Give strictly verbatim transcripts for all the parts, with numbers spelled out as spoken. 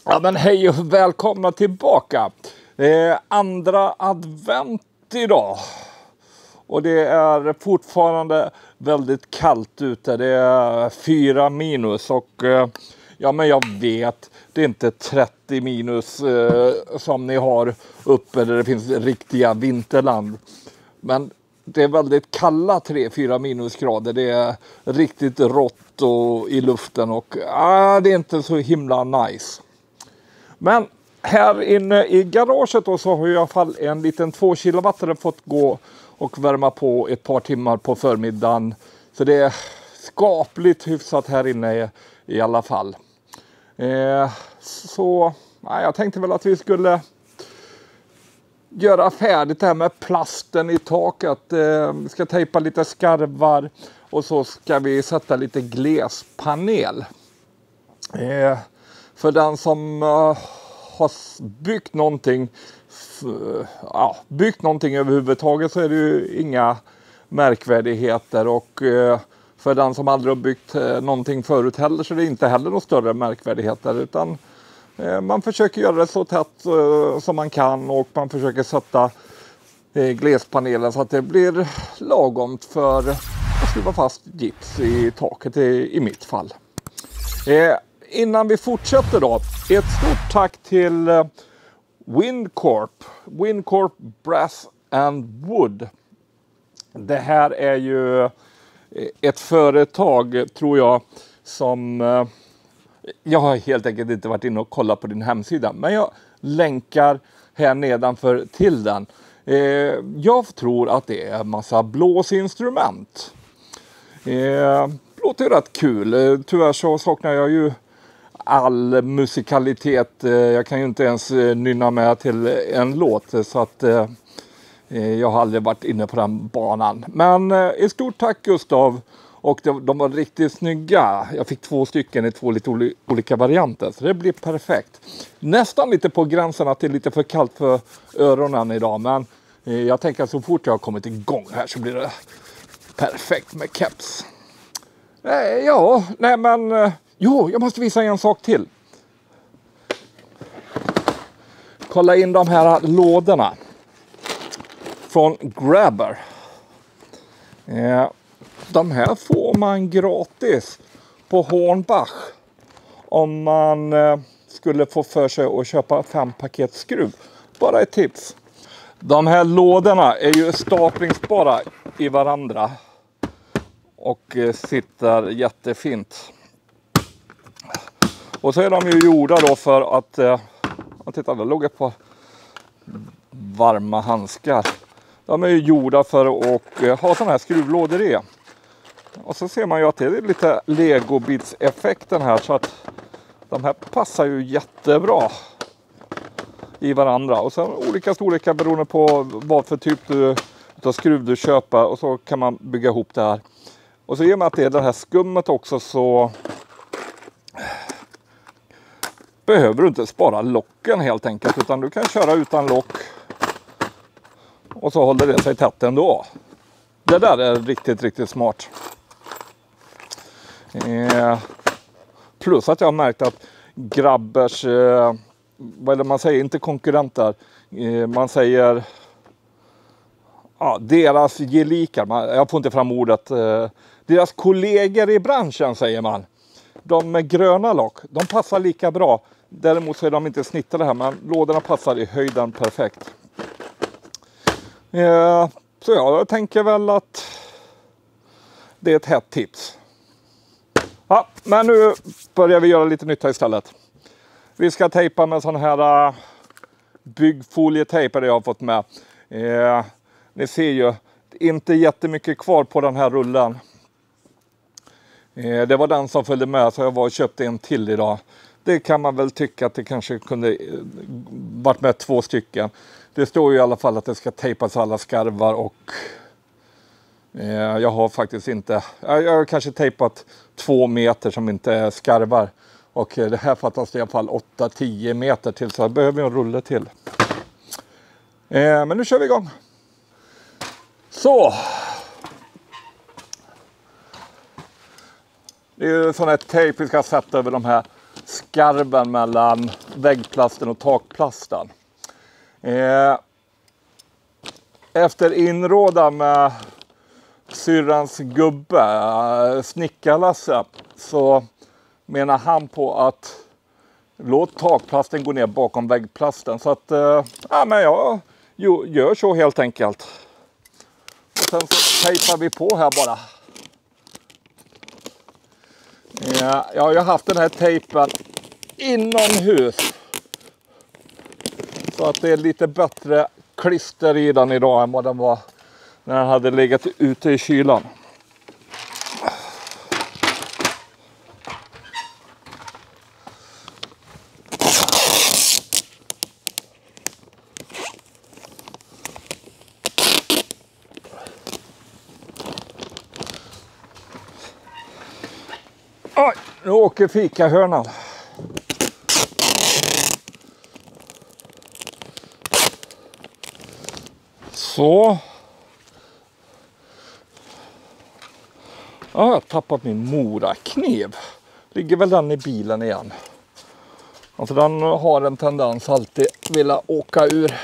Ja men hej och välkomna tillbaka. Det är andra advent idag. Och det är fortfarande väldigt kallt ute. Det är fyra minus och ja men jag vet, det är inte trettio minus eh, som ni har uppe där det finns riktiga vinterland. Men det är väldigt kalla tre fyra minusgrader. Det är riktigt rått och i luften och ah, det är inte så himla nice. Men här inne i garaget då så har jag i alla fall en liten två kilowattare fått gå och värma på ett par timmar på förmiddagen. Så det är skapligt hyfsat här inne i alla fall. Eh, så ja, jag tänkte väl att vi skulle göra färdigt det här med plasten i taket. Eh, vi ska tejpa lite skarvar och så ska vi sätta lite glespanel. Eh, för den som uh, har byggt någonting, uh, ja, byggt någonting överhuvudtaget så är det ju inga märkvärdigheter. Och uh, för den som aldrig har byggt uh, någonting förut heller så är det inte heller några större märkvärdigheter. Utan uh, man försöker göra det så tätt uh, som man kan och man försöker sätta uh, glespanelen så att det blir lagomt för att skruva fast gips i taket i, i mitt fall. Uh, Innan vi fortsätter då, ett stort tack till Windcorp, Windcorp Brass and Wood. Det här är ju ett företag, tror jag, som jag har helt enkelt inte varit inne och kollat på din hemsida, men jag länkar här nedanför till den. Jag tror att det är en massa blåsinstrument. Det låter ju rätt kul, tyvärr så saknar jag ju all musikalitet. Jag kan ju inte ens nynna med till en låt så att eh, jag har aldrig varit inne på den banan. Men eh, ett stort tack Gustav och de, de var riktigt snygga. Jag fick två stycken i två lite oli, olika varianter så det blir perfekt. Nästan lite på gränsen att det är lite för kallt för öronen idag men eh, jag tänker att så fort jag har kommit igång här så blir det perfekt med keps. Eh, ja, nej men eh, jo, jag måste visa en sak till. Kolla in de här lådorna. Från Grabber. Eh, de här får man gratis på Hornbach. Om man eh, skulle få för sig att köpa fem paket skruv. Bara ett tips. De här lådorna är ju staplingsbara i varandra. Och eh, sitter jättefint. Och så är de ju gjorda då för att, eh, titta, det låg ett par varma handskar. De är ju gjorda för att eh, ha sådana här skruvlådor i. Och så ser man ju att det är lite Lego-bits-effekten här så att de här passar ju jättebra i varandra. Och sen olika storlekar beroende på vad för typ du, av skruv du köper och så kan man bygga ihop det här. Och så i och med att det är det här skummet också så behöver du inte spara locken helt enkelt utan du kan köra utan lock och så håller det sig tätt ändå. Det där är riktigt riktigt smart. Eh, plus att jag har märkt att Grabbers, eh, vad är det man säger, inte konkurrenter, eh, man säger ja, deras gelikar, man, jag får inte fram ordet, eh, deras kollegor i branschen säger man. De med gröna lock, de passar lika bra. Däremot så är de inte snittade här, men lådorna passar i höjden perfekt. Eh, så ja, jag tänker väl att det är ett hett tips. Ja, men nu börjar vi göra lite nytt här istället. Vi ska tejpa med sån här uh, byggfolietejp det jag har fått med. Eh, ni ser ju, inte jättemycket kvar på den här rullen. Det var den som följde med så jag var och köpte en till idag. Det kan man väl tycka att det kanske kunde varit med två stycken. Det står ju i alla fall att det ska tejpas alla skarvar och eh, jag har faktiskt inte, jag har kanske tejpat två meter som inte är skarvar. Och det här fattas i alla fall åtta till tio meter till så jag behöver en rulle till. Eh, men nu kör vi igång. Så. Det är ju sån här tejp vi ska sätta över de här skarven mellan väggplasten och takplasten. Eh, efter inrådan med syrrans gubbe, Snickarlasse, så menar han på att låt takplasten gå ner bakom väggplasten. Så att, eh, ja men jag jo, gör så helt enkelt. Och sen så tejpar vi på här bara. Ja, jag har ju haft den här tejpen inomhus. Så att det är lite bättre klister i den idag än vad den var när den hade legat ute i kylan. Oj, nu åker fikahörnan. Så. Ja, jag har tappat min morakniv. Ligger väl den i bilen igen. Alltså den har en tendens alltid vilja åka ur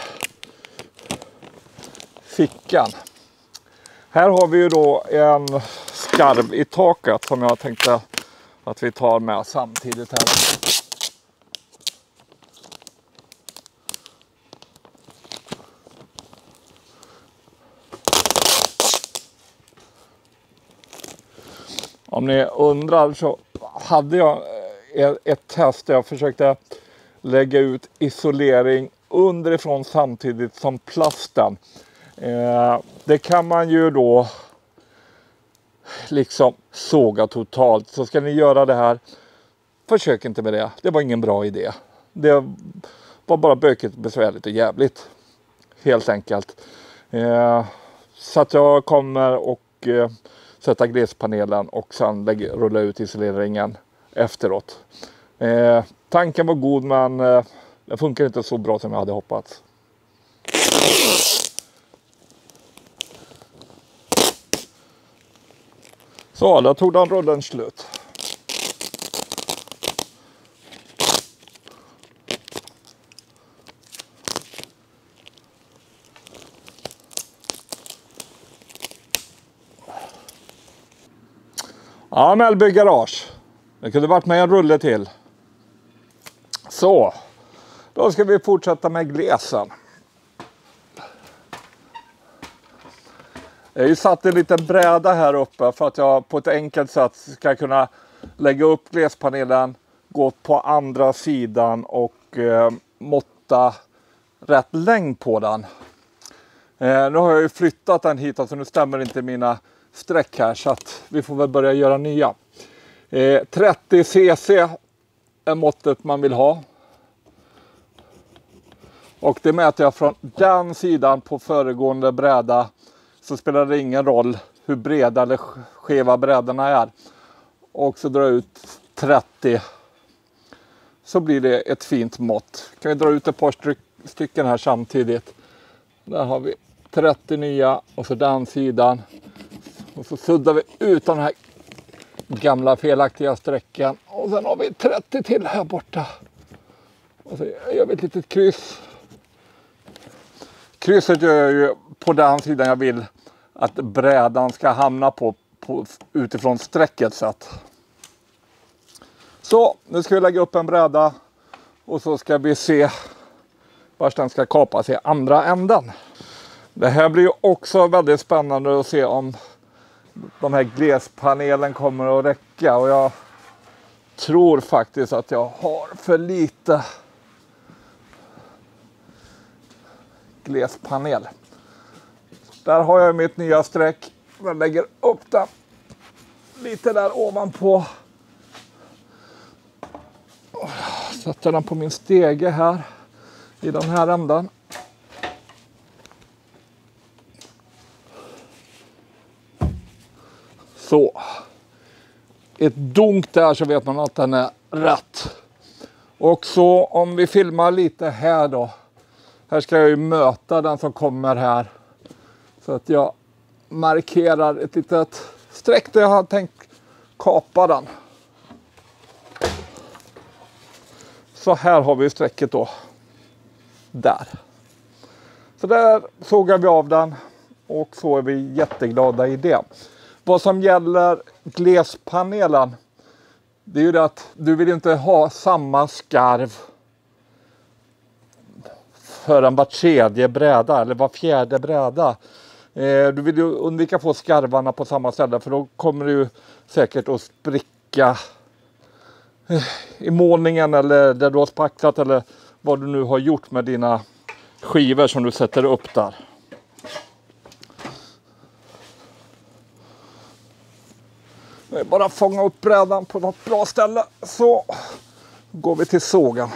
fickan. Här har vi ju då en skarv i taket som jag tänkte att vi tar med samtidigt här. Om ni undrar så hade jag ett test där jag försökte lägga ut isolering underifrån samtidigt som plasten. Eh, det kan man ju då liksom såga totalt. Så ska ni göra det här, försök inte med det. Det var ingen bra idé. Det var bara bökigt, besvärligt och jävligt. Helt enkelt. Eh, så att jag kommer och eh, sätta glespanelen och sen lägga, rulla ut isoleringen efteråt. Eh, tanken var god men eh, det funkar inte så bra som jag hade hoppats. Så, då tog den rullen slut. Ja, Mellby garage. Det kunde varit med en rulle till. Så, då ska vi fortsätta med glesen. Jag har ju satt en liten bräda här uppe för att jag på ett enkelt sätt ska kunna lägga upp glespanelen, gå på andra sidan och eh, måtta rätt längd på den. Eh, nu har jag ju flyttat den hit, så nu stämmer inte mina streck här, så att vi får väl börja göra nya. Eh, trettio cc är måttet man vill ha. Och det mäter jag från den sidan på föregående bräda. Så spelar det ingen roll hur breda eller skeva brädorna är. Och så drar jag ut trettio. Så blir det ett fint mått. Kan vi dra ut ett par stycken här samtidigt. Där har vi trettio nya och så den sidan. Och så suddar vi ut den här gamla felaktiga strecken. Och sen har vi trettio till här borta. Och så gör vi ett litet kryss. Krysset gör jag ju på den sidan jag vill att brädan ska hamna på, på utifrån strecket sett. Så, nu ska vi lägga upp en bräda och så ska vi se vart den ska kapas i andra änden. Det här blir ju också väldigt spännande att se om de här glespanelen kommer att räcka, och jag tror faktiskt att jag har för lite glespanel. Där har jag mitt nya streck. Jag lägger upp den lite där ovanpå. Sätter den på min stege här i den här änden. Så. Ett dunk där så vet man att den är rätt. Och så om vi filmar lite här då. Här ska jag ju möta den som kommer här. Så att jag markerar ett litet streck där jag har tänkt kapa den. så här har vi strecket då. Där. Så där sågar vi av den. Och så är vi jätteglada i det. Vad som gäller glespanelen. Det är ju det att du vill inte ha samma skarv. För en var tredje bräda. Eller var fjärde bräda. Eh, du vill ju undvika att få skarvarna på samma ställe. För då kommer du säkert att spricka. I målningen eller där du har spacklat. Eller vad du nu har gjort med dina skivor som du sätter upp där. Bara fånga upp brädan på något bra ställe. Så går vi till sågen.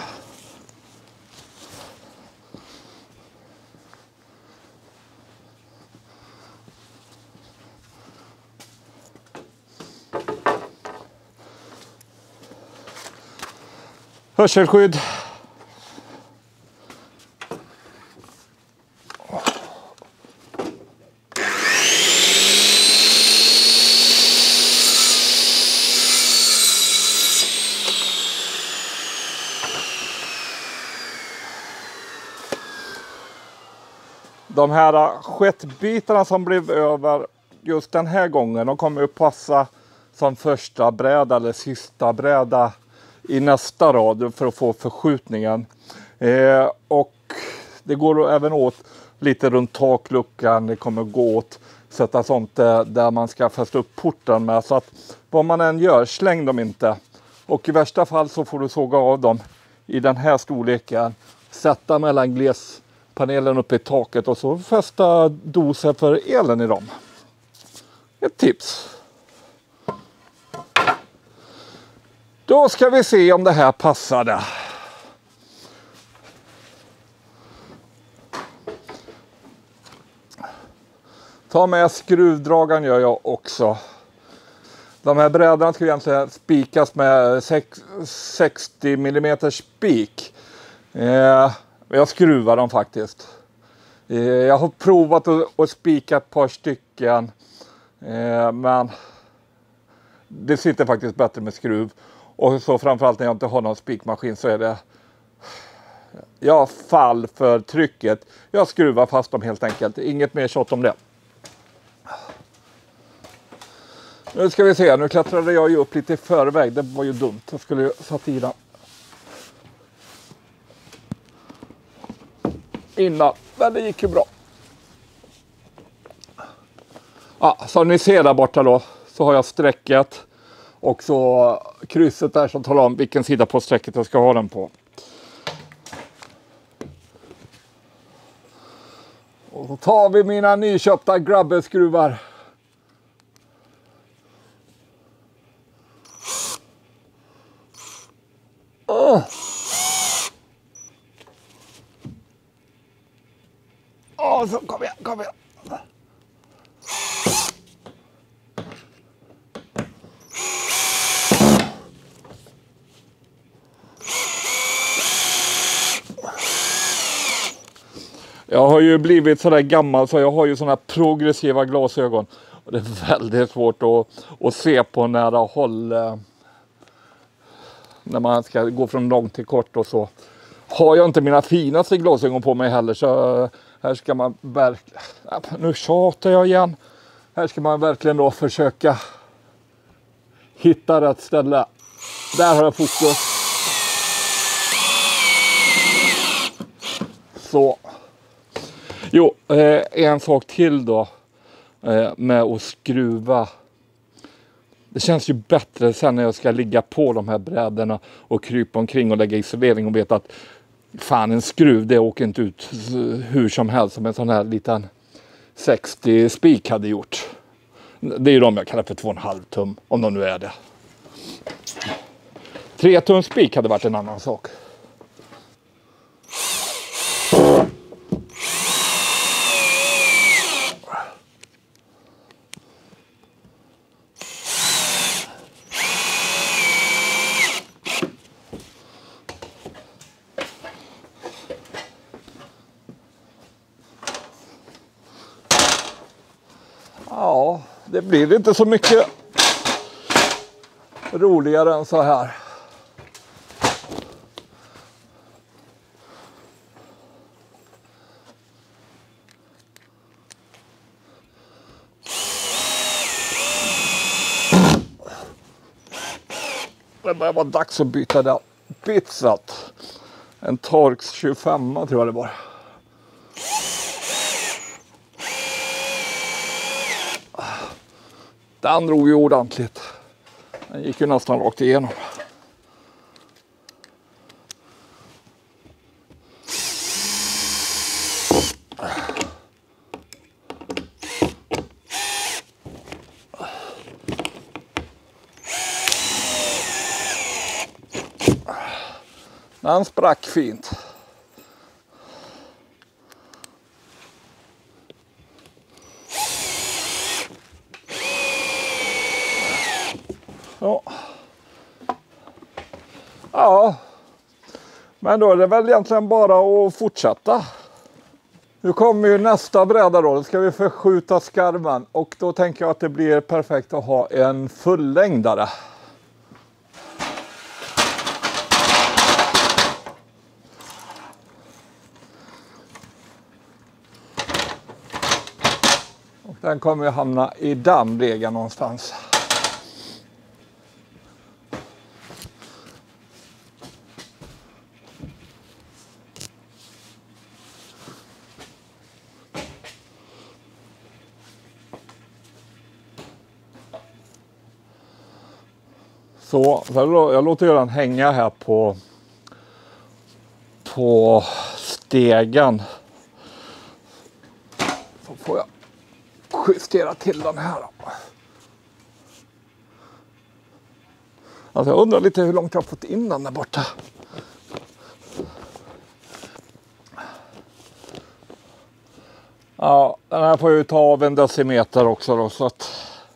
Hörselskydd. De här skettbitarna som blev över just den här gången, de kommer att passa som första bräda eller sista bräda i nästa rad för att få förskjutningen. Eh, och det går även åt lite runt takluckan, det kommer gå åt sätta sånt där, där man ska fästa upp porten med. Så att vad man än gör, släng dem inte. Och i värsta fall så får du såga av dem i den här storleken. Sätta mellan glespanelen uppe i taket och så fästa doser för elen i dem. Ett tips. Då ska vi se om det här passade. Ta med skruvdragaren gör jag också. De här brädorna ska egentligen spikas med sextio millimeter spik. Eh, jag skruvar dem faktiskt. Eh, jag har provat att, att spika ett par stycken. Eh, men det sitter faktiskt bättre med skruv. Och så framförallt när jag inte har någon spikmaskin så är det... Jag fall för trycket. Jag skruvar fast dem helt enkelt. Inget mer tjott om det. Nu ska vi se. Nu klättrade jag ju upp lite i förväg. Det var ju dumt. Jag skulle ju satt i den. Innan. Men det gick ju bra. Ja, som ni ser där borta då. Så har jag strecket. Och så krysset där som talar om vilken sida på strecket jag ska ha den på. Och så tar vi mina nyköpta grabberskruvar. Åh! Åh, så kom igen, kom igen. Jag har ju blivit sådär gammal så jag har ju sådana progressiva glasögon. Och det är väldigt svårt att, att se på nära håll. När man ska gå från långt till kort och så. Har jag inte mina finaste glasögon på mig heller så här ska man verkligen... Nu tjatar jag igen. Här ska man verkligen då försöka hitta rätt ställe. Där har jag fokus. Så. Jo, eh, en sak till då eh, med att skruva. Det känns ju bättre sen när jag ska ligga på de här brädorna och krypa omkring och lägga isolering och veta att fan, en skruv det åker inte ut hur som helst som en sån här liten sextio spik hade gjort. Det är ju de jag kallar för två komma fem tum, om de nu är det. tre tum spik hade varit en annan sak. Ja, det blir inte så mycket roligare än så här. Det börjar vara dags att byta den bitset. En Torx tjugofem tror jag det var. Den drog ju ordentligt. Den gick ju nästan rakt igenom. Den sprack fint. Ja. Ja. Men då är det väl egentligen bara att fortsätta. Nu kommer ju nästa bräda då. Då ska vi förskjuta skarven. Och då tänker jag att det blir perfekt att ha en fullängdare. Och den kommer ju hamna i den regeln någonstans. Så, så jag låter den hänga här på, på stegen. Så får jag justera till den här. Alltså jag undrar lite hur långt jag har fått in den där borta. Ja, den här får jag ju ta av en decimeter också då, så att...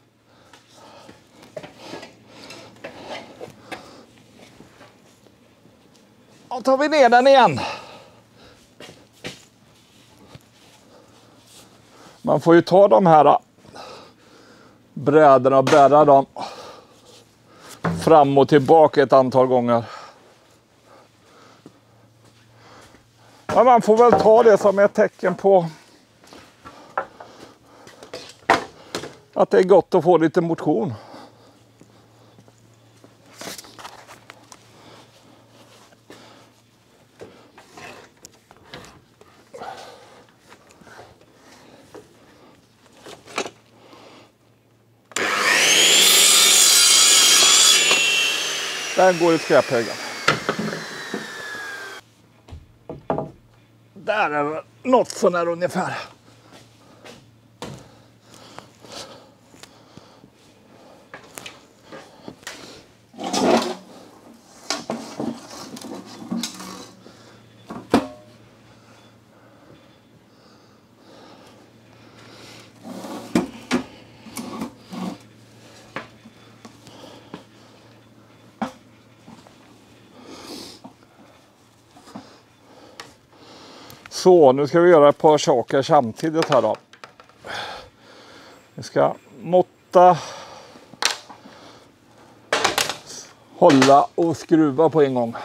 Då tar vi ner den igen. Man får ju ta de här brädorna och bära dem fram och tillbaka ett antal gånger. Men man får väl ta det som ett tecken på att det är gott att få lite motion. Den går i skräphögen. Där är det något sån här ungefär. Så, nu ska vi göra ett par saker samtidigt här då. Vi ska måtta, hålla och skruva på en gång.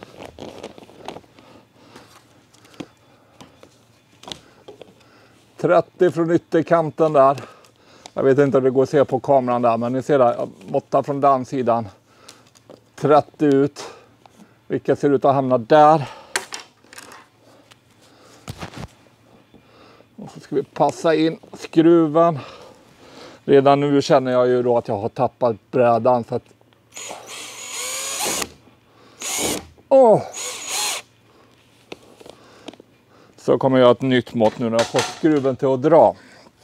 trettio från ytterkanten där. Jag vet inte om det går att se på kameran där, men ni ser där, jag måttar från den sidan. trettio ut, vilket ser ut att hamna där. Och så ska vi passa in skruven. Redan nu känner jag ju då att jag har tappat brädan. Så att... Åh! Så kommer jag ett nytt mått nu när jag fått skruven till att dra.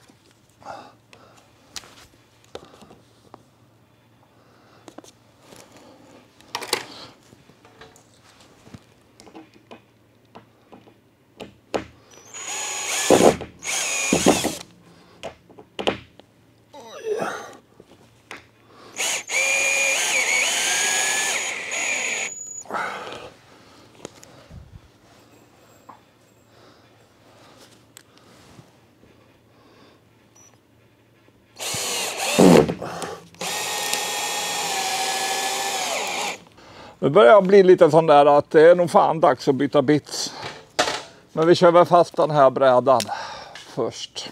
Nu börjar jag bli lite sån där att det är nog fan dags att byta bits. Men vi kör väl fast den här brädan först.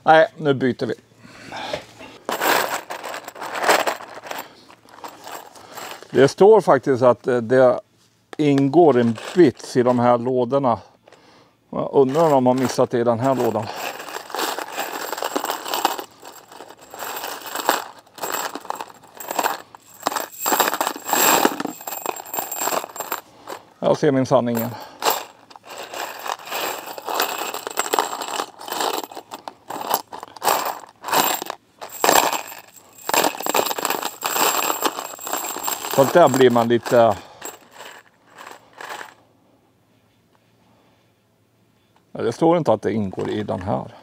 Nej, nu byter vi. Det står faktiskt att det ingår en bits i de här lådorna. Jag undrar om de har missat det i den här lådan. Jag ser min sanningen. Så där blir man lite... Det står inte att det ingår i den här.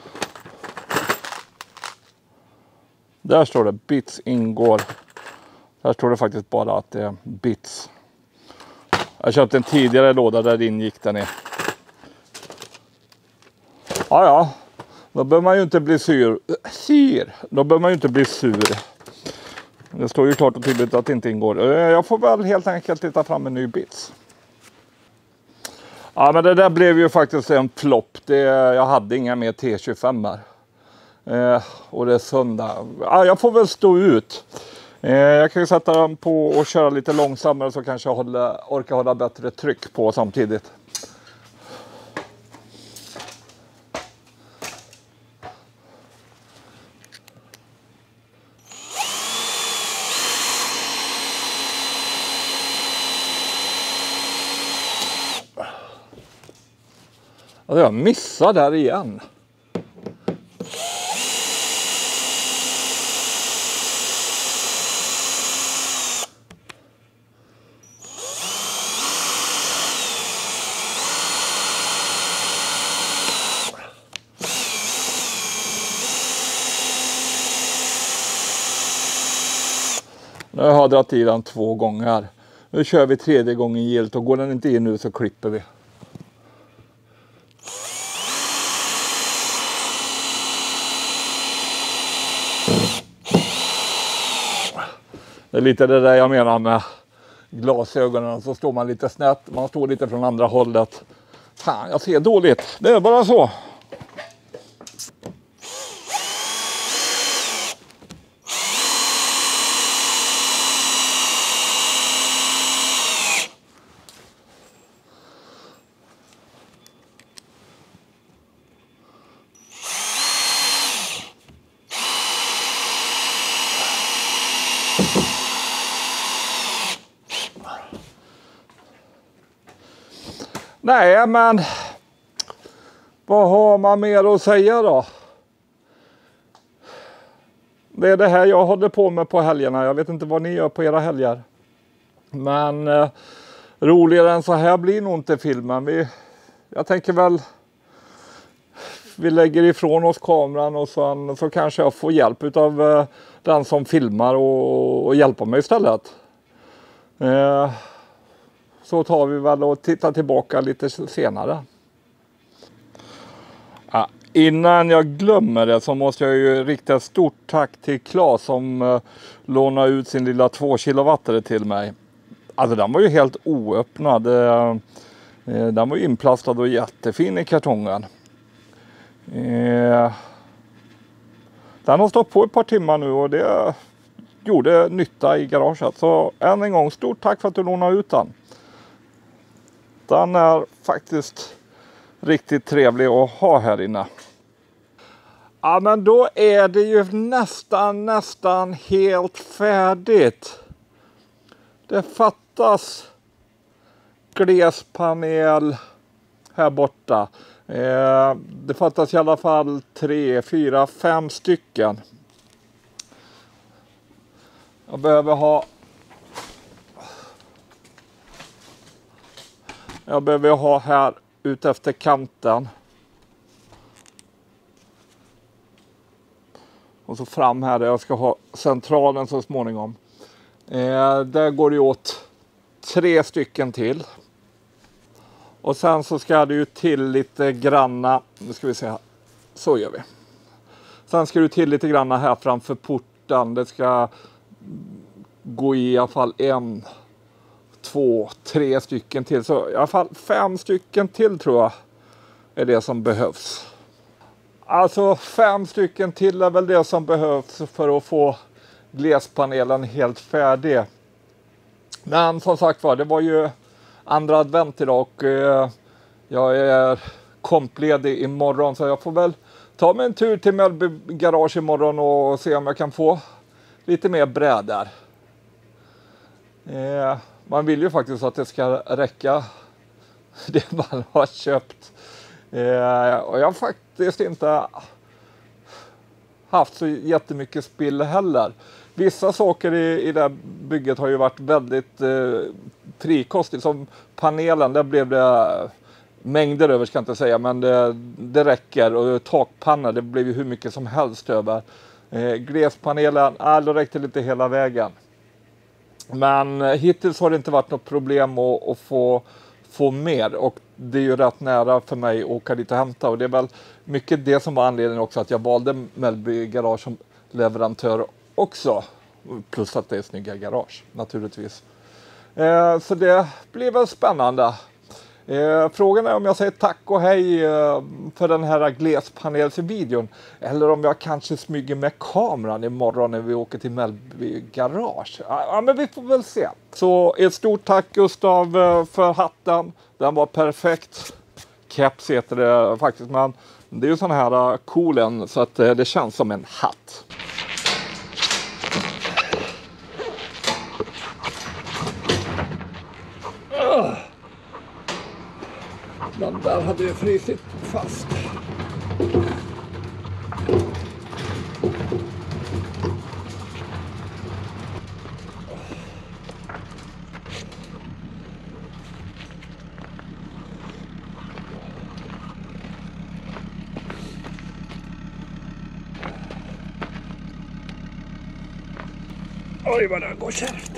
Där står det bits ingår. Där står det faktiskt bara att det är bits. Jag köpte en tidigare låda där ingick den i. Ja, ja. Då behöver man ju inte bli sur. Syr. Då behöver man ju inte bli sur. Det står ju klart och tydligt att det inte ingår. Jag får väl helt enkelt titta fram en ny bits. Ja, men det där blev ju faktiskt en flopp. Det, jag hade inga mer T tjugofem här. Eh, och det är söndag. Ja, jag får väl stå ut. Eh, jag kan ju sätta den på och köra lite långsammare så kanske jag hålla, orkar hålla bättre tryck på samtidigt. Alltså jag missar där igen. Nu har jag dragit i den två gånger. Nu kör vi tredje gången gilt och går den inte in nu så klipper vi. Det är lite det där jag menar med glasögonen. Så står man lite snett. Man står lite från andra hållet. Fan, jag ser dåligt. Det är bara så. Nej, men vad har man mer att säga då? Det är det här jag håller på med på helgerna. Jag vet inte vad ni gör på era helger. Men eh, roligare än så här blir nog inte filmen. Vi, jag tänker väl vi lägger ifrån oss kameran och sen så kanske jag får hjälp av eh, den som filmar och, och hjälpa mig istället. Eh, Så tar vi väl och tittar tillbaka lite senare. Ja, innan jag glömmer det så måste jag ju rikta ett stort tack till Claes som eh, lånade ut sin lilla två kilowattare till mig. Alltså den var ju helt oöppnad. Eh, den var inplastad och jättefin i kartongen. Eh, den har stått på ett par timmar nu och det gjorde nytta i garaget. Så än en gång, stort tack för att du lånade ut den. Den är faktiskt riktigt trevlig att ha här inne. Ja, men då är det ju nästan, nästan helt färdigt. Det fattas glespanel här borta. Eh, det fattas i alla fall tre, fyra, fem stycken. Jag behöver ha Jag behöver ha här ut efter kanten. Och så fram här där jag ska ha centralen så småningom. Eh, där går det åt tre stycken till. Och sen så ska det ju till lite granna. Nu ska vi se här. Så gör vi. Sen ska det till lite granna här framför porten. Det ska gå i alla fall en, två, tre stycken till. Så i alla fall fem stycken till tror jag är det som behövs. Alltså fem stycken till är väl det som behövs för att få glespanelen helt färdig. Men som sagt var, det var ju andra advent idag och eh, jag är kompledig imorgon, så jag får väl ta mig en tur till Mellby garage imorgon och se om jag kan få lite mer brädor. Eh, man vill ju faktiskt att det ska räcka det man har köpt. Eh, och jag har faktiskt inte haft så jättemycket spill heller. Vissa saker i, i det här bygget har ju varit väldigt eh, frikostigt. Som panelen, där blev det mängder över, ska jag inte säga, men det, det räcker. Och takpanna, det blev ju hur mycket som helst över. Eh, glespanelen, ah, då räckte lite hela vägen. Men eh, hittills har det inte varit något problem att, att få, få mer. Och det är ju rätt nära för mig att åka dit och hämta. Och det är väl mycket det som var anledningen också att jag valde Mellby garage som leverantör också. Plus att det är snygga garage, naturligtvis. Eh, så det blir väl spännande. Eh, frågan är om jag säger tack och hej eh, för den här glespanelsvideon. Eller om jag kanske smyger med kameran imorgon när vi åker till Mellby garage. Ja, men vi får väl se. Så ett stort tack Gustav eh, för hatten. Den var perfekt. Keps heter det faktiskt, men det är ju sån här uh, coolen så att uh, det känns som en hatt. Uh. Den där hade ju frysit fast. Oj vad det går kärvt.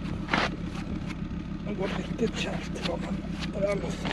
Det går riktigt kärvt vad man börjar lossa.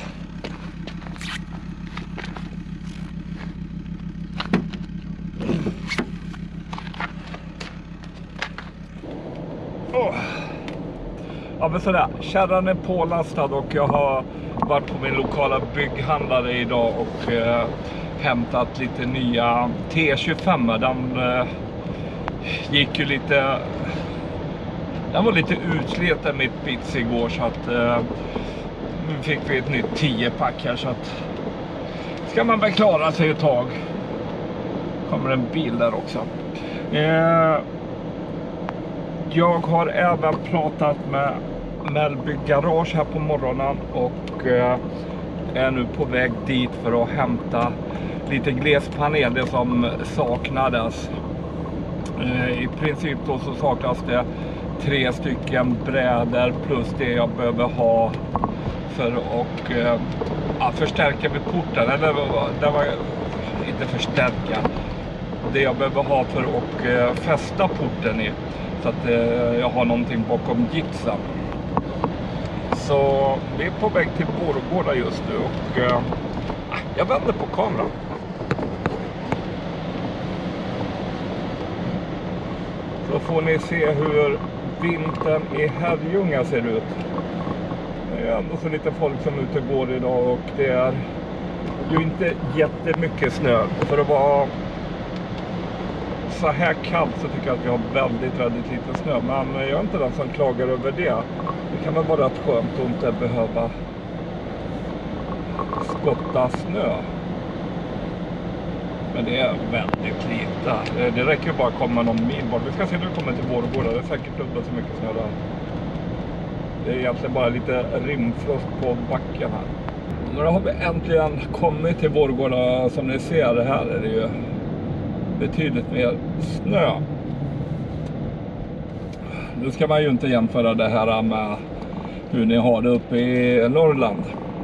Oh. Ja men sådär, kärran är pålastad och jag har varit på min lokala bygghandlare idag och eh, hämtat lite nya T tjugofem. Den eh, gick ju lite... Den var lite utsliten mitt bits igår, så att eh, nu fick vi ett nytt tio pack här, så att ska man väl klara sig ett tag. Kommer en bil där också. Eh, jag har även pratat med Mellby garage här på morgonen och eh, är nu på väg dit för att hämta lite glespanel, det som saknades. Eh, I princip då så saknas det tre stycken brädor plus det jag behöver ha för att eh, ja, förstärka vid porten, eller det var inte förstärka, det jag behöver ha för att eh, fästa porten i, så att eh, jag har någonting bakom gipsen. Så vi är på väg till Vårgårda just nu och eh, jag vänder på kameran. Så får ni se hur vintern i Herrljunga ser ut. Det är ändå så lite folk som är ute och går idag och det är ju inte jättemycket snö. För att vara så här kallt så tycker jag att vi har väldigt, väldigt lite snö. Men jag är inte den som klagar över det. Det kan väl vara rätt skönt att inte behöva skotta snö. Men det är väldigt lite. Det räcker ju bara att komma någon mil bort. Vi ska se när vi kommer till Vårgårda. Det är säkert dubbelt så mycket snö där. Det är egentligen bara lite rimfrost på backen här. Nu har vi äntligen kommit till Vårgårda. Som ni ser, det här är det ju betydligt mer snö. Nu ska man ju inte jämföra det här med hur ni har det uppe i Norrland.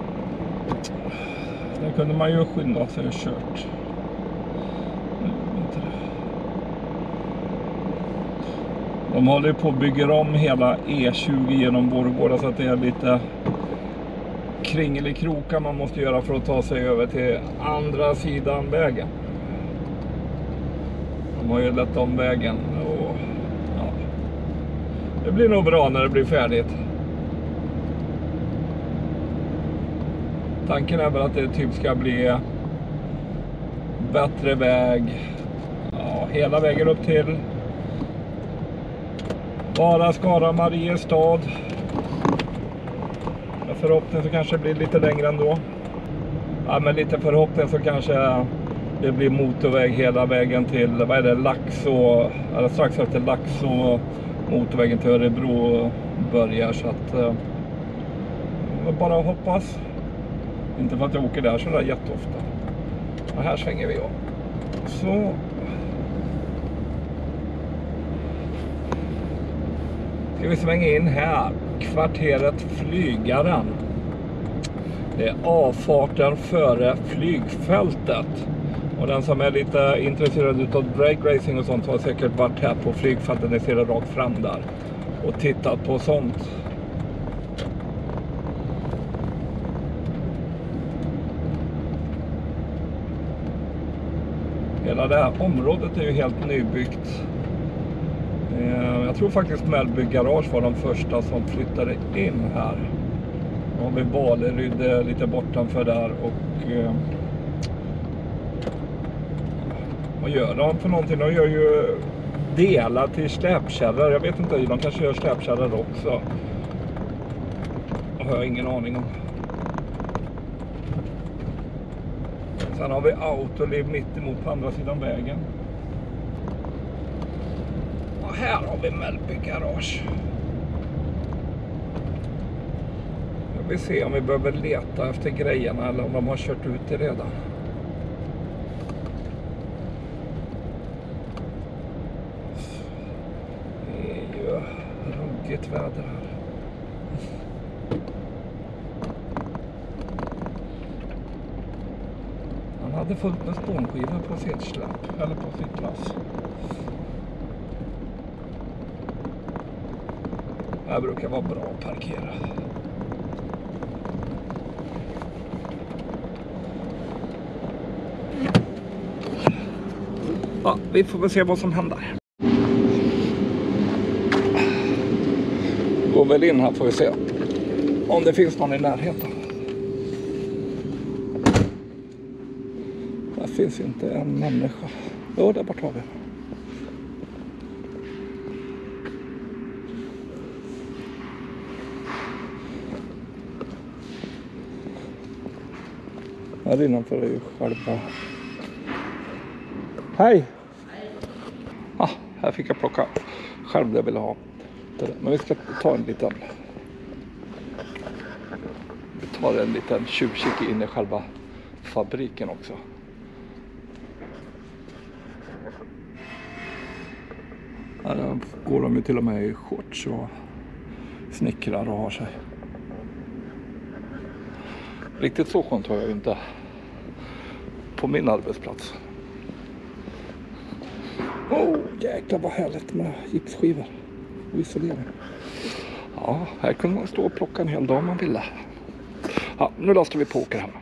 Där kunde man ju skynda sig och kört. De håller ju på att bygga om hela E tjugo genom Vårgårda, så att det är lite kringelikrokar man måste göra för att ta sig över till andra sidan vägen. De har ju lett om vägen och ja, det blir nog bra när det blir färdigt. Tanken är väl att det typ ska bli bättre väg. Ja, hela vägen upp till Vara, Skara, Mariestad. Med förhoppning så kanske det blir lite längre ändå. Ja, med lite förhoppning så kanske det blir motorväg hela vägen till, vad är det, Laxå, eller strax efter Laxå, motorvägen till Örebro börjar, så att eh, bara hoppas. Inte för att jag åker där så där jätteofta. Och här svänger vi av. Så. Ska vi svänga in här. Kvarteret Flygaren. Det är avfarten före flygfältet. Och den som är lite intresserad av dragracing och sånt har säkert varit här på flygfältet. Ni ser det rakt fram där. Och tittat på sånt. Hela det här området är ju helt nybyggt. Jag tror faktiskt Mellby Garage var de första som flyttade in här. Då har vi Valeryd lite bortanför där och eh, vad gör de för någonting? De gör ju delar till släpkärror. Jag vet inte, de kanske gör släpkärror också. Det har jag ingen aning om. Sen har vi Autoliv mitt emot på andra sidan vägen. Och här har vi Mellby Garage. Jag vill se om vi behöver leta efter grejerna eller om de har kört ut det redan. Det är ju ruggigt väder här. Han hade fullt med spånskivor på sitt släpp, eller på sitt lass. Här brukar vara bra att parkera. Ja, vi får väl se vad som händer. Går väl in här får vi se om det finns någon i närheten. Här finns inte en människa. Jo, där borta har vi. Här innanför är ju själva. Hej! Ah, här fick jag plocka själv det jag ville ha. Men vi ska ta en liten. Vi tar en liten tjuvkik in i själva fabriken också. Här går de ju till och med i shorts och snickrar och har sig. Riktigt så skönt har jag ju inte på min arbetsplats. Åh, oh, jäklar vad härligt med gipsskivor och isolering. Ja, här kunde man stå och plocka en hel dag om man ville. Ja, nu lastar vi på och åker hem.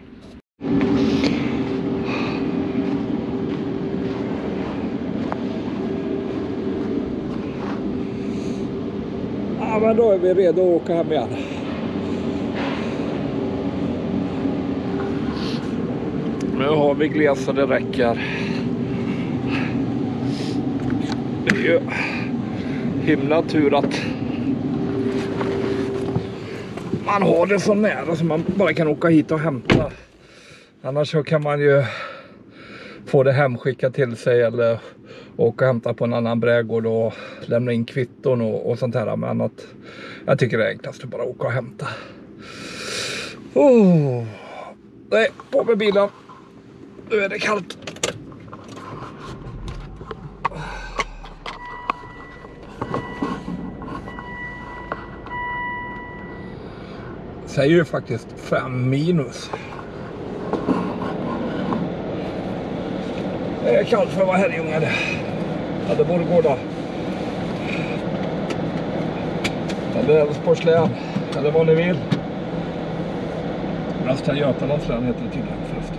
Ja, men då är vi redo att åka hem igen. Nu har vi gles så det räcker. Det är ju himla tur att man har det så nära så man bara kan åka hit och hämta. Annars så kan man ju få det hemskickat till sig eller åka och hämta på en annan brädgård och lämna in kvitton och, och sånt här. Men att jag tycker det är enklast att bara åka och hämta. Oh. Nej, på med bilen. Nu är det kallt. Säger ju faktiskt fem minus. Det är kallt för att vara här i Ungarn. Ja, det borde gå då. Eller Älvsborgs län. Eller vad ni vill. Västra Götalands län heter det tydligen förresten.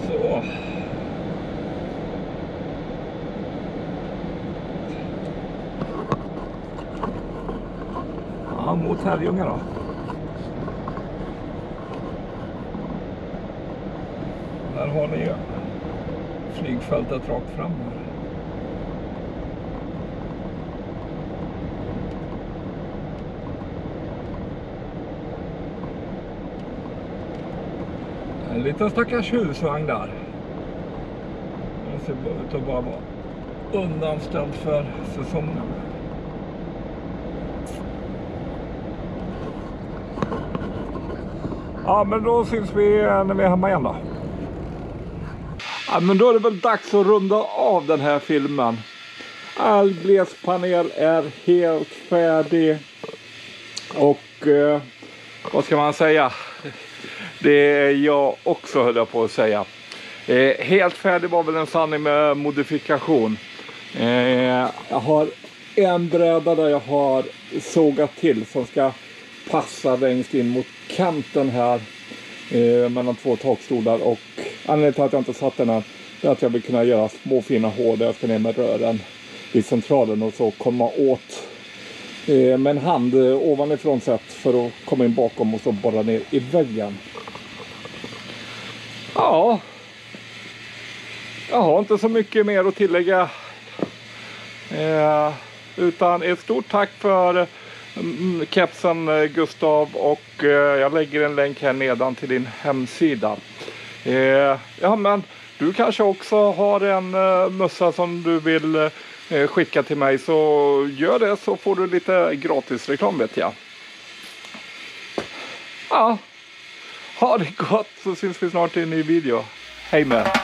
Så. Ja, mot Herrljunga då. Där har ni ju flygfältet rakt fram här. En liten stackars husvagn där. Den ser ut att bara vara undanställd för säsongen. Ja, men då syns vi när vi är hemma igen då. Ja, men då är det väl dags att runda av den här filmen. All glespanel är helt färdig. Och eh, vad ska man säga? Det är jag också, höll jag på att säga. Eh, helt färdig var väl en sanning med modifikation. Eh, jag har en bräda där jag har sågat till som ska passa längst in mot kanten här. Eh, mellan två takstolar. Och anledningen till att jag inte satt den här är att jag vill kunna göra små fina hål där jag ska ner med rören i centralen och så komma åt eh, med en hand eh, ovanifrån sett för att komma in bakom och så borra ner i väggen. Ja, jag har inte så mycket mer att tillägga. Eh, utan ett stort tack för mm, kepsen Gustav, och eh, jag lägger en länk här nedan till din hemsida. Eh, ja, men du kanske också har en eh, mössa som du vill eh, skicka till mig, så gör det, så får du lite gratis reklam, vet jag. Ja. Ha det gott, så syns vi snart i en ny video. Hej med!